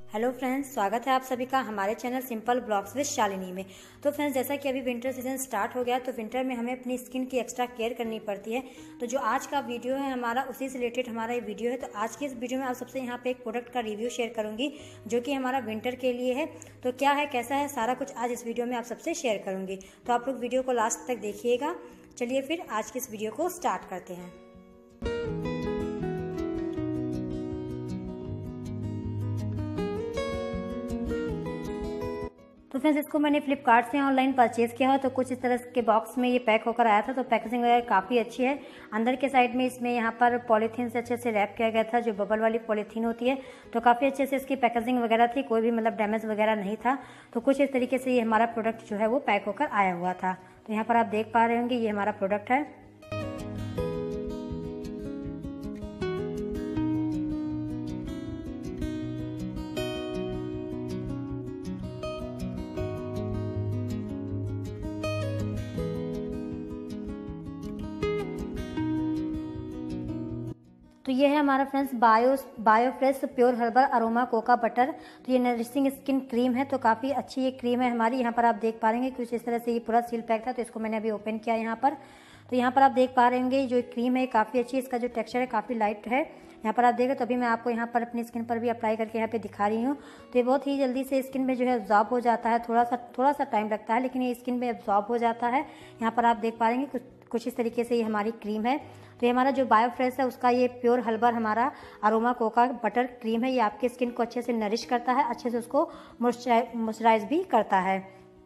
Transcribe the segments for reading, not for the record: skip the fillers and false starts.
Hello friends, स्वागत है आप सभी का हमारे channel simple blogs with Shalini में। तो फ्रेंड्स, जैसा कि अभी विंटर सीजन स्टार्ट हो गया तो विंटर में हमें अपनी स्किन की एक्स्ट्रा केयर करनी पड़ती है। तो जो आज का वीडियो है हमारा, उसी से रिलेटेड हमारा ये वीडियो है। तो आज की इस वीडियो में आप सबसे यहाँ पे एक प्रोडक्ट का रिव्यू शेयर करूँगी जो कि हमारा विंटर के लिए है। तो क्या है, कैसा है, सारा कुछ आज इस वीडियो में आप सबसे शेयर करूँगी। तो आप लोग वीडियो को लास्ट तक देखिएगा। चलिए फिर आज की इस वीडियो को स्टार्ट करते हैं। तो फ्रेंड्स, इसको मैंने फ्लिपकार्ट से ऑनलाइन परचेज़ किया है। तो कुछ इस तरह के बॉक्स में ये पैक होकर आया था। तो पैकेजिंग वगैरह काफ़ी अच्छी है। अंदर के साइड में इसमें यहाँ पर पॉलीथीन से अच्छे से रैप किया गया था, जो बबल वाली पॉलीथीन होती है। तो काफ़ी अच्छे से इसकी पैकेजिंग वगैरह थी, कोई भी मतलब डैमेज वगैरह नहीं था। तो कुछ इस तरीके से ये हमारा प्रोडक्ट जो है वो पैक होकर आया हुआ था। तो यहाँ पर आप देख पा रहे होंगे, ये हमारा प्रोडक्ट है। तो ये है हमारा friends Biofresh pure herbal aroma cocoa butter. तो ये नरिशिंग स्किन क्रीम है। तो काफ़ी अच्छी ये क्रीम है हमारी। यहाँ पर आप देख पा रहे हैं कुछ इस तरह से ये पूरा सील पैक था। तो इसको मैंने अभी ओपन किया यहाँ पर। तो यहाँ पर आप देख पा रहे होंगे जो क्रीम है काफ़ी अच्छी, इसका जो टेक्सचर है काफ़ी लाइट है। यहाँ पर आप देखें तो अभी मैं आपको यहाँ पर अपनी स्किन पर भी अप्लाई करके यहाँ पे दिखा रही हूँ। तो ये बहुत ही जल्दी से स्किन में जो है एब्जॉर्ब हो जाता है। थोड़ा सा टाइम लगता है, लेकिन ये स्किन में एब्जॉर्ब हो जाता है। यहाँ पर आप देख पा रहे हैं कुछ इस तरीके से ये हमारी क्रीम है। तो ये हमारा जो बायोफ्रेश है उसका ये प्योर हर्बल हमारा अरोमा कोका बटर क्रीम है। ये आपकी स्किन को अच्छे से नरिश करता है, अच्छे से उसको मॉइस्चराइज भी करता है।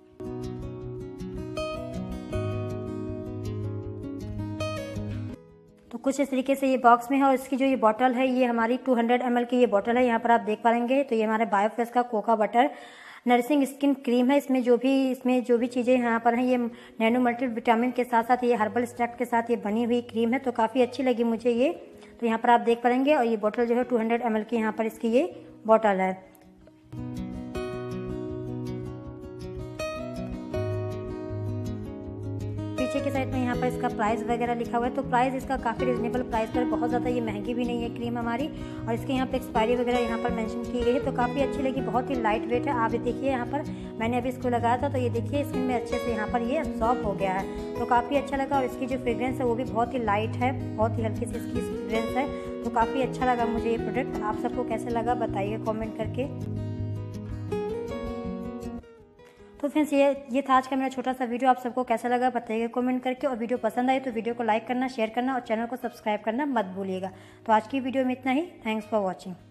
तो कुछ इस तरीके से ये बॉक्स में है। और इसकी जो ये बॉटल है ये हमारी 200 ml की ये बॉटल है। यहाँ पर आप देख पाएंगे। तो ये हमारे बायोफ्रेश का cocoa butter nourishing skin cream है। इसमें जो भी चीज़ें यहाँ पर हैं ये नैनो मल्टी विटामिन के साथ साथ ये हर्बल एक्सट्रैक्ट के साथ ये बनी हुई क्रीम है। तो काफ़ी अच्छी लगी मुझे ये। तो यहाँ पर आप देख पाएंगे। और ये बॉटल जो है 200 ml की यहाँ पर इसकी ये बॉटल है। पीछे के साइड में यहाँ पर इसका प्राइस वगैरह लिखा हुआ है। तो प्राइस इसका काफ़ी रिजनेबल प्राइस पर, बहुत ज़्यादा ये महंगी भी नहीं है क्रीम हमारी। और इसके यहाँ पे एक्सपायरी वगैरह यहाँ पर मेंशन की गई है। तो काफ़ी अच्छी लगी, बहुत ही लाइट वेट है। आप देखिए यहाँ पर मैंने अभी इसको लगाया था तो ये देखिए स्किन में अच्छे से यहाँ पर ये एब्जॉर्ब हो गया है। तो काफ़ी अच्छा लगा। और इसकी जो फ्रेग्रेंस है वो भी बहुत ही लाइट है, बहुत ही हल्की सी इसकी फ्रेग्रेंस है। तो काफ़ी अच्छा लगा मुझे ये प्रोडक्ट। आप सबको कैसे लगा बताइए कॉमेंट करके। तो फ्रेंड्स, ये था आज का मेरा छोटा सा वीडियो। आप सबको कैसा लगा बताइएगा कमेंट करके। और वीडियो पसंद आई तो वीडियो को लाइक करना, शेयर करना और चैनल को सब्सक्राइब करना मत भूलिएगा। तो आज की वीडियो में इतना ही। Thanks for watching.